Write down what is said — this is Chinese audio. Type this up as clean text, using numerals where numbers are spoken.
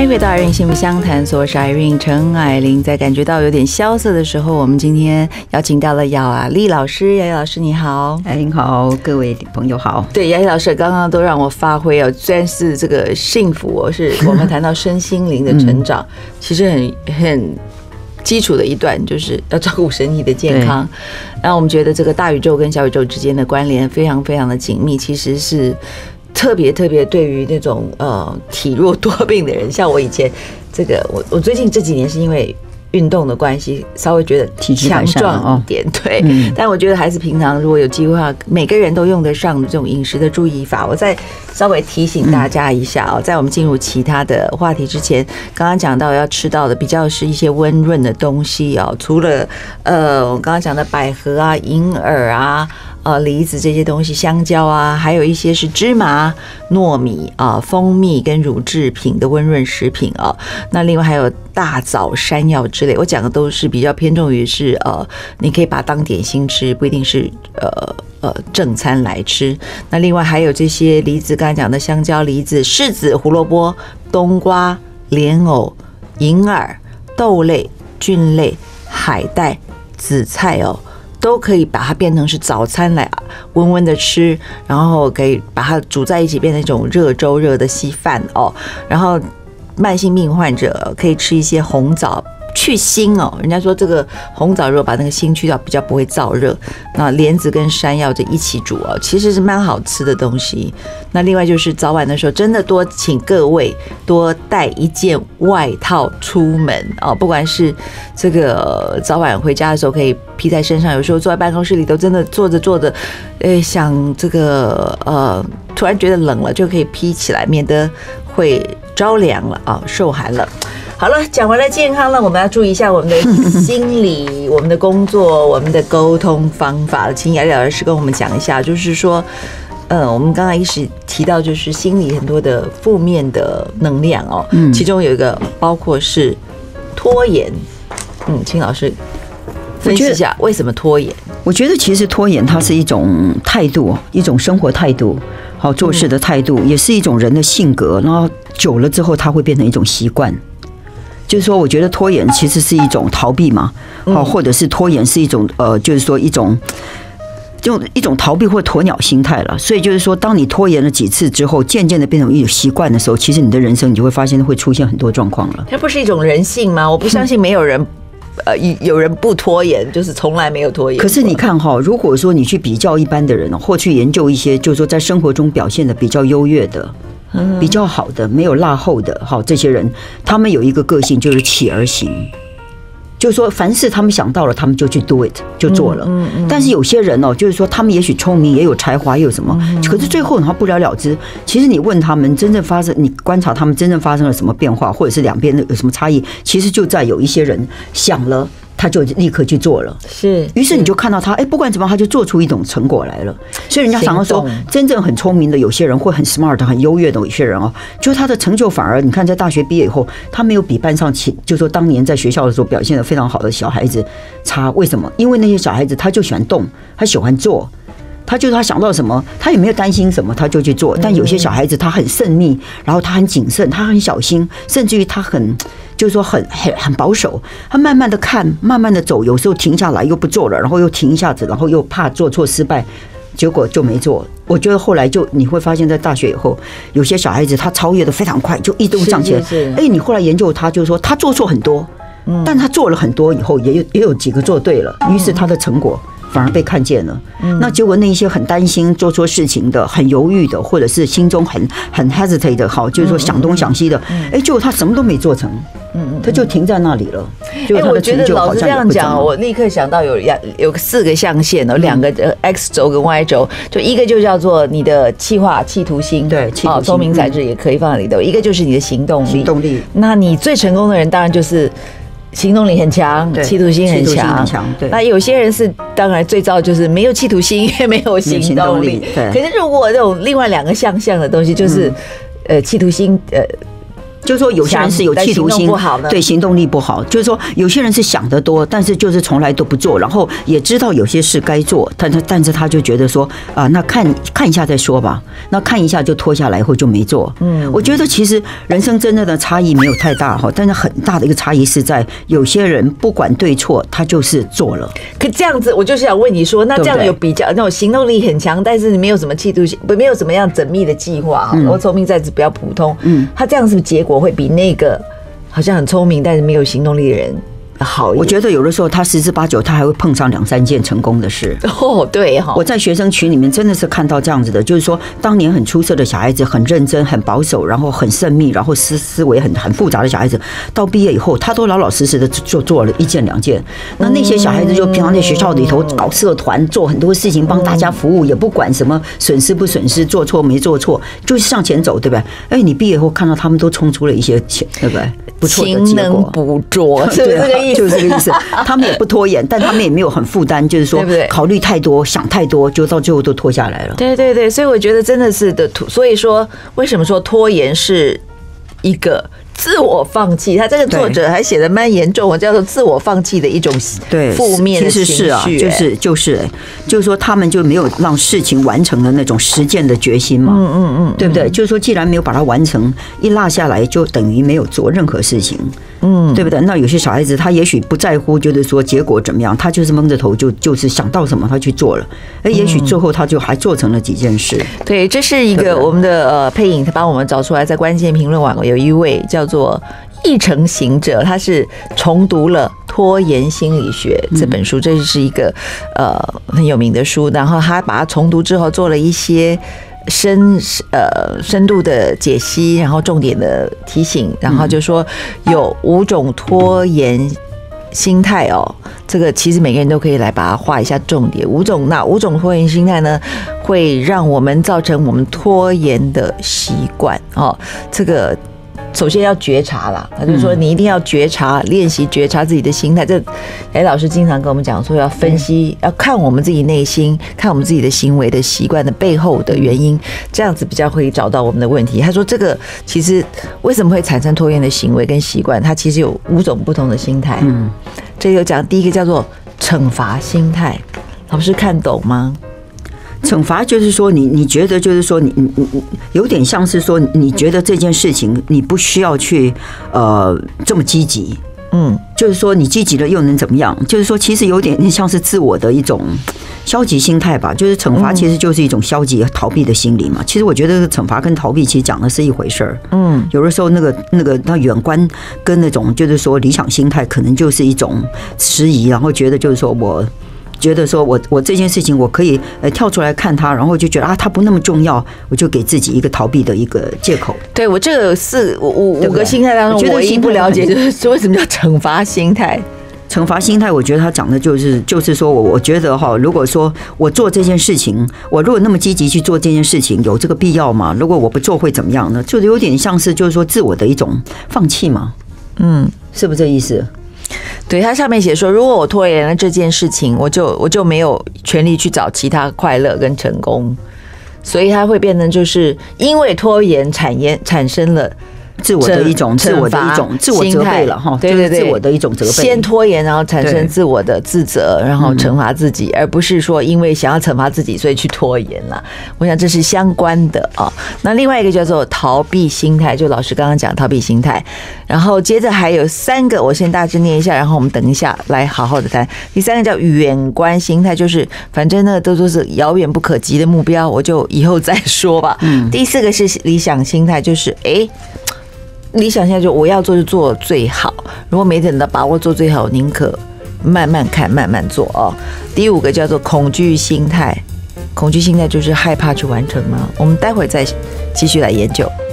欢迎回到Irene幸福相谈所，我是 Irene 陈藹玲。在感觉到有点萧瑟的时候，我们今天邀请到了雅丽老师。雅丽老师你好。 您好，各位朋友好。 对，雅丽老师刚刚都让我发挥哦，虽然是这个幸福哦，是我们谈到身心灵的成长，其实很基础的一段，就是要照顾身体的健康。然后我们觉得这个大宇宙跟小宇宙之间的关联非常非常的紧密，其实是特别对于那种体弱多病的人，像我以前这个我最近这几年是因为运动的关系，稍微觉得强壮一点，对。但我觉得还是平常如果有机会的话，每个人都用得上这种饮食的注意法。我再稍微提醒大家一下哦，在我们进入其他的话题之前，刚刚讲到要吃到的比较是一些温润的东西哦，除了我刚刚讲的百合啊、银耳啊。梨子这些东西，香蕉啊，还有一些是芝麻、糯米啊、蜂蜜跟乳制品的温润食品啊。那另外还有大枣、山药之类，我讲的都是比较偏重于是你可以把它当点心吃，不一定是正餐来吃。那另外还有这些梨子，刚才讲的香蕉、梨子、柿子、胡萝卜、冬瓜、莲藕、银耳、豆类、菌类、海带、紫菜哦。都可以把它变成是早餐来温温的吃，然后可以把它煮在一起变成一种热粥、热的稀饭哦。然后慢性病患者可以吃一些红枣去腥哦，人家说这个红枣如果把那个腥去掉，比较不会燥热。那莲子跟山药这一起煮哦，其实是蛮好吃的东西。那另外就是早晚的时候，真的多请各位多带一件外套出门哦，不管是这个早晚回家的时候可以披在身上，有时候坐在办公室里头，真的坐着，想这个突然觉得冷了，就可以披起来，免得会着凉了啊，受寒了。好了，讲完了健康了，我们要注意一下我们的心理、我们的工作、我们的沟通方法。请雅丽老师跟我们讲一下，就是说，我们刚才一时提到，就是心理很多的负面的能量哦，其中有一个包括是拖延。请老师分析一下为什么拖延。 我觉得其实拖延它是一种态度，一种生活态度，好做事的态度，也是一种人的性格。然后久了之后，它会变成一种习惯。就是说，我觉得拖延其实是一种逃避嘛，或者是拖延是一种就是说一种逃避或鸵鸟心态了。所以就是说，当你拖延了几次之后，渐渐的变成一种习惯的时候，其实你的人生你就会发现会出现很多状况了。 它不是一种人性吗？我不相信没有人。有人不拖延，就是从来没有拖延。 可是你看哈，如果说你去比较一般的人，或去研究一些，就是说在生活中表现的比较优越的、比较好的、没有落后的，好这些人，他们有一个个性就是起而行。就是说，凡事他们想到了，他们就去 do it， 就做了。但是有些人哦，就是说他们也许聪明，也有才华，也有什么，可是最后他不了了之。其实你问他们真正发生，你观察他们真正发生了什么变化，或者是两边有什么差异，其实就在有一些人想了。他就立刻去做了，于是你就看到他，不管怎么样，他就做出一种成果来了。所以人家常常说，真正很聪明的有些人，或很 smart、很优越的有些人哦，就他的成就反而，你看在大学毕业以后，他没有比班上就说当年在学校的时候表现得非常好的小孩子差。为什么？因为那些小孩子他就喜欢动，他喜欢做。他想到什么，他也没有担心什么，他就去做。但有些小孩子他很慎密，然后他很谨慎，他很小心，甚至于他就是说很保守。他慢慢的看，慢慢的走，有时候停下来又不做了，然后又停一下子，然后又怕做错失败，结果就没做。我觉得后来你会发现在大学以后，有些小孩子他超越的非常快，就一路向前。你后来研究他，就是说他做错很多，但他做了很多以后，也有几个做对了，于是他的成果反而被看见了。那结果那一些很担心做错事情的、很犹豫的，或者是心中很 hesitate 的，好，就是说想东想西的，结果他什么都没做成，他就停在那里了。 我觉得老师这样讲，我立刻想到有4个象限哦，2个X 轴跟 Y 轴，就一个就叫做你的企划、企图心，对，聪明才智也可以放在里头；一个就是你的行动力。那你最成功的人，当然就是行动力很强，企图心很强。那有些人是当然最糟就是没有企图心，也没有行动力。可是如果这种另外2个象的东西，就是企图心就是说有些人是有企图心，对，行动力不好。就是说有些人是想得多，但是就是从来都不做，然后也知道有些事该做，但是他就觉得说啊，那看一下再说吧，那看一下就拖下来以后就没做。我觉得其实人生真正的差异没有太大哈，但是很大的一个差异是在有些人不管对错，他就是做了。 可这样子，我就是想问你说，那这样有比较那种行动力很强，但是你没有什么企图心，没有什么样缜密的计划，我聪明在此比较普通，他这样是不是结果会比那个好像很聪明但是没有行动力的人好一点？ 我觉得有的时候他10之8九他还会碰上2、3件成功的事。 哦，对哈， 我在学生群里面真的是看到这样子的，就是说当年很出色的小孩子，很认真、很保守，然后很慎密，然后思维很复杂的小孩子，到毕业以后，他都老老实实的就做了1件2件。那些小孩子就平常在学校里头搞社团，做很多事情帮大家服务，也不管什么损失不损失，做错没做错，就是向前走，对不对？哎，你毕业以后看到他们都冲出了一些钱，对不对？不错的结果， 勤能补拙，是不是这个意思？ 就是这个意思。他们也不拖延，但他们也没有很负担，就是说考虑太多、想太多，就到最后都拖下来了。 对对对，所以我觉得真的是的，所以说为什么说拖延是一个自我放弃？他这个作者还写的蛮严重，叫做自我放弃的一种负面的情绪。 其实是啊，就是说他们就没有让事情完成的那种实践的决心嘛。对不对？就是说，既然没有把它完成，一落下来就等于没有做任何事情。对不对？那有些小孩子他也许不在乎，就是说结果怎么样，他就是蒙着头就是想到什么他去做了，也许最后他就还做成了几件事。 对，这是一个我们的配影，他帮我们找出来，在关键评论网有一位叫做一成行者，他是重读了《拖延心理学》这本书，这是一个很有名的书，然后他把它重读之后做了一些深度的解析，然后重点的提醒，然后就说有5种拖延心态哦，这个其实每个人都可以来把它画一下重点。哪5种拖延心态呢？会让我们造成我们拖延的习惯哦。这个首先要觉察啦，他就说你一定要觉察，练习觉察自己的心态。这老师经常跟我们讲说，要分析，要看我们自己内心，看我们自己的行为的习惯的背后的原因，这样子比较会找到我们的问题。他说这个其实为什么会产生拖延的行为跟习惯，它其实有5种不同的心态。这有讲第一个叫做惩罚心态，老师看懂吗？ 惩罚就是说你觉得就是说你有点像是说你觉得这件事情你不需要去这么积极，就是说你积极了又能怎么样？就是说其实有点像是自我的一种消极心态吧。就是惩罚其实就是一种消极逃避的心理嘛。其实我觉得惩罚跟逃避其实讲的是一回事儿。有的时候那个远观跟那种就是说理想心态可能就是一种迟疑，然后觉得就是说我这件事情我可以跳出来看它，然后就觉得啊它不那么重要，我就给自己一个逃避的一个借口。 对，我这个5个心态当中，我唯一不了解就是为什么叫惩罚心态。 惩罚心态，我觉得他讲的就是说我觉得哈，如果说我做这件事情，我如果那么积极去做这件事情，有这个必要吗？如果我不做会怎么样呢？就是有点像是就是说自我的一种放弃嘛。是不是这意思？ 对，他上面写说，如果我拖延了这件事情，我就没有权利去找其他快乐跟成功，所以他会变成就是因为拖延产生了自我的一种自我责备了哈， 对对对， 自我的一种责备， 先拖延，然后产生自我的自责，然后惩罚自己，而不是说因为想要惩罚自己所以去拖延了。我想这是相关的啊。那另外一个叫做逃避心态，就老师刚刚讲逃避心态，然后接着还有3个，我先大致念一下，然后我们等一下来好好的谈。第3个叫远观心态，就是反正呢都是遥远不可及的目标，我就以后再说吧。第4个是理想心态，就是理想现在就我要做就做最好，如果没等到把握做最好，宁可慢慢看慢慢做哦。第5个叫做恐惧心态，恐惧心态就是害怕去完成吗？我们待会儿再继续来研究。